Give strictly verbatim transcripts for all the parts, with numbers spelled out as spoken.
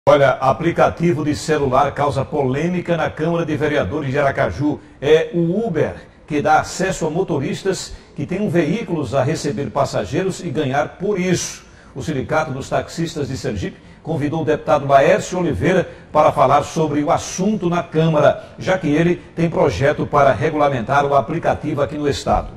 Olha, aplicativo de celular causa polêmica na Câmara de Vereadores de Aracaju. É o Uber, que dá acesso a motoristas que tenham veículos a receber passageiros e ganhar por isso. O Sindicato dos Taxistas de Sergipe convidou o deputado Laércio Oliveira para falar sobre o assunto na Câmara, já que ele tem projeto para regulamentar o aplicativo aqui no estado.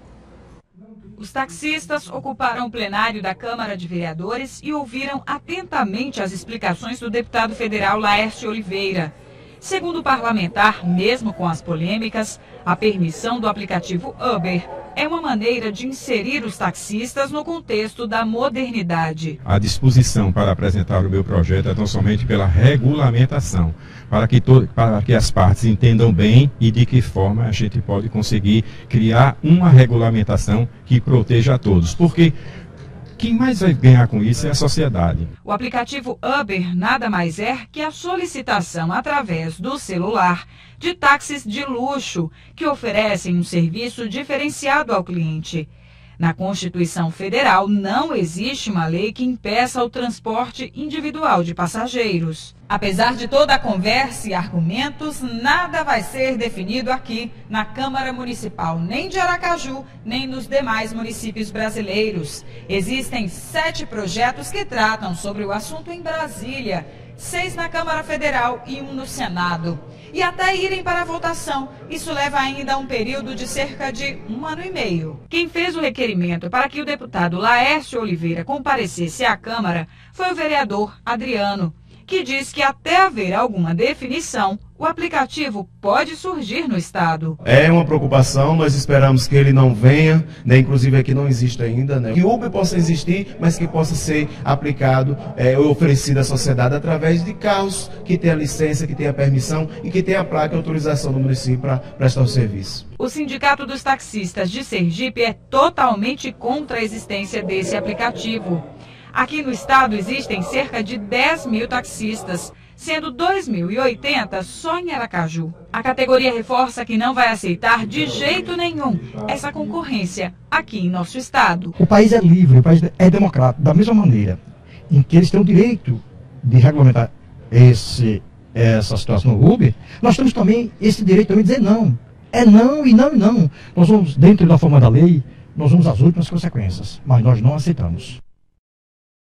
Os taxistas ocuparam o plenário da Câmara de Vereadores e ouviram atentamente as explicações do deputado federal Laércio Oliveira. Segundo o parlamentar, mesmo com as polêmicas, a permissão do aplicativo Uber é uma maneira de inserir os taxistas no contexto da modernidade. A disposição para apresentar o meu projeto é tão somente pela regulamentação, para que, to, para que as partes entendam bem e de que forma a gente pode conseguir criar uma regulamentação que proteja a todos. Porque quem mais vai ganhar com isso é a sociedade. O aplicativo Uber nada mais é que a solicitação através do celular de táxis de luxo que oferecem um serviço diferenciado ao cliente. Na Constituição Federal não existe uma lei que impeça o transporte individual de passageiros. Apesar de toda a conversa e argumentos, nada vai ser definido aqui na Câmara Municipal, nem de Aracaju, nem nos demais municípios brasileiros. Existem sete projetos que tratam sobre o assunto em Brasília, seis na Câmara Federal e um no Senado. E até irem para a votação, isso leva ainda a um período de cerca de um ano e meio. Quem fez o requerimento para que o deputado Laércio Oliveira comparecesse à Câmara foi o vereador Adriano, que diz que até haver alguma definição, o aplicativo pode surgir no estado. É uma preocupação, nós esperamos que ele não venha, né, inclusive aqui não existe ainda, né, que o Uber possa existir, mas que possa ser aplicado é, ou oferecido à sociedade através de carros que tenham licença, que tenham permissão e que tenham a placa e autorização do município para prestar o serviço. O Sindicato dos Taxistas de Sergipe é totalmente contra a existência desse aplicativo. Aqui no estado existem cerca de dez mil taxistas, sendo dois mil e oitenta só em Aracaju. A categoria reforça que não vai aceitar de jeito nenhum essa concorrência aqui em nosso estado. O país é livre, o país é democrático, da mesma maneira em que eles têm o direito de regulamentar esse, essa situação no Uber, nós temos também esse direito também de dizer não. É não e não e não. Nós vamos, dentro da forma da lei, nós vamos às últimas consequências, mas nós não aceitamos.